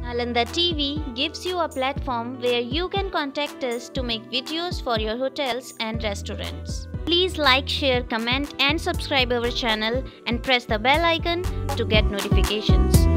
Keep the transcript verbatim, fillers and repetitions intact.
Nalanda T V gives you a platform where you can contact us to make videos for your hotels and restaurants. Please like, share, comment and subscribe our channel and press the bell icon to get notifications.